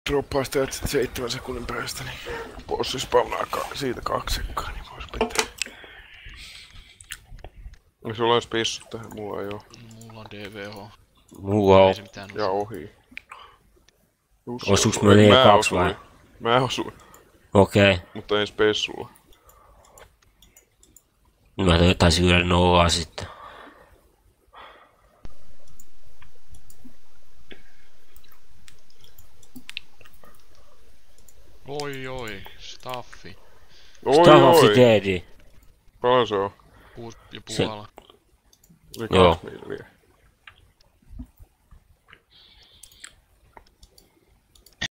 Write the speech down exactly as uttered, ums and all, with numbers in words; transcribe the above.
droppaa sitä sit seitsemän sekunnin päästä, niin bossi spawnaa ka siitä kaksi sekkaa, niin vois pitää. No sulla ois pissut tähän, mulla ei oo. Mulla on D V H. Mulla on. Ja ohi. Osuuks mä liian kaksi vai? Mä osuin. Okei. Okay. Mutta ei spessulla. Mä taisin yhdellä nollaa sitten. Oi oi, staffi. Oi Staffi oi! Teddy. Paljon se on? Kuusi ja puolella. Joo.